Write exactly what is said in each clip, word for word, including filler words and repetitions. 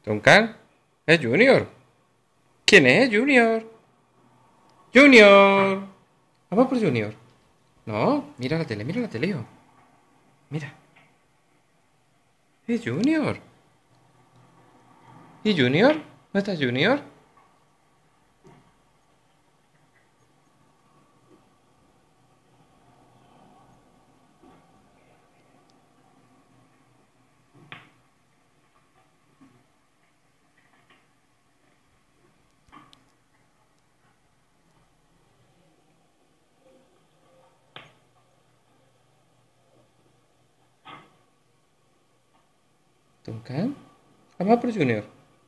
Duncan, es Junior. ¿Quién es Junior? Junior. Vamos por Junior. No, mira la tele, mira la tele, hijo. Mira. Es Junior. ¿Y Junior? ¿No está Junior? Duncan, vamos por Junior.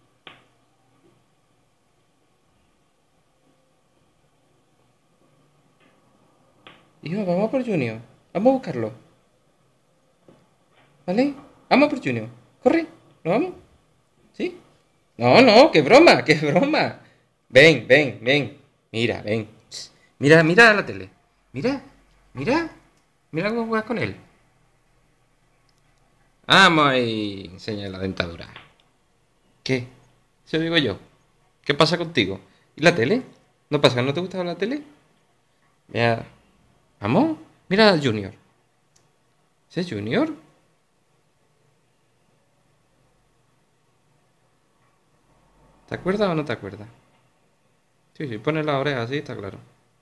Hijo, vamos por Junior. Vamos a buscarlo. ¿Vale? Vamos por Junior. Corre, ¿nos vamos? ¿Sí? No, no, qué broma, qué broma. Ven, ven, ven. Mira, ven. Mira, mira la tele. Mira, mira. Mira cómo juegas con él. Vamos ahí, enseña la dentadura. ¿Qué? Eso digo yo. ¿Qué pasa contigo? ¿Y la tele? ¿No pasa? ¿No te gusta la tele? Mira. ¿Vamos? Mira al Junior. ¿Ese es Junior? ¿Te acuerdas o no te acuerdas? Sí, sí, pone la oreja así, está claro.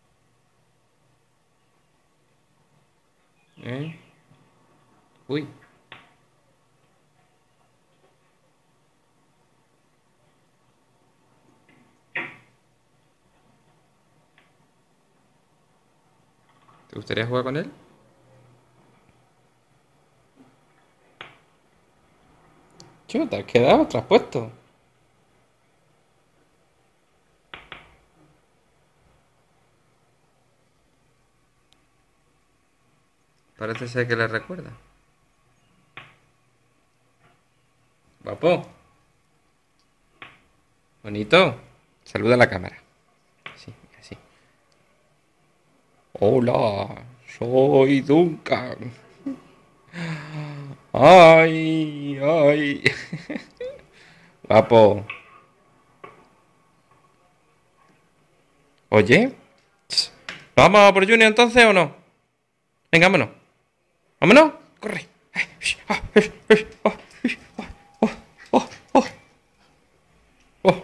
¿Eh? Uy. ¿Te gustaría jugar con él? ¿Qué te has quedado traspuesto? Parece ser que le recuerda. Guapo. Bonito. Saluda a la cámara. Así, así. Hola, soy Duncan. Ay, ay. Guapo. Oye, ¿vamos a por Junior entonces o no? Venga, vámonos. Vámonos. Corre. Oh, oh, oh, oh.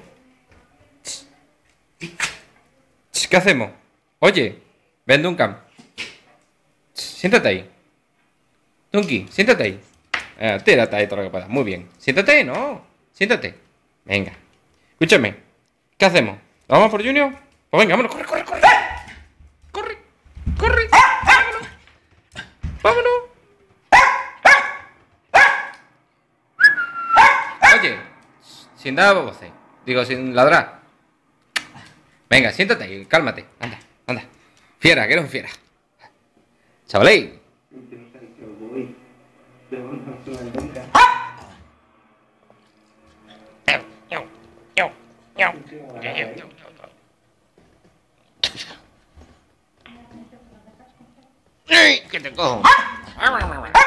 ¿Qué hacemos? Oye, ven, Duncan. Siéntate ahí. Dunky, siéntate ahí. Eh, tírate ahí todo lo que puedas. Muy bien. Siéntate, no. Siéntate. Venga. Escúchame. ¿Qué hacemos? ¿Vamos por Junior? Pues venga, vámonos. Corre, corre, corre. Corre, corre. Vámonos. Vámonos. Oye, sin dar voces. Digo, sin ladrar. Venga, siéntate ahí, cálmate. Anda, anda. Fiera, que eres un fiera. Chavalé. ¡Ay! ¡Que te cojo!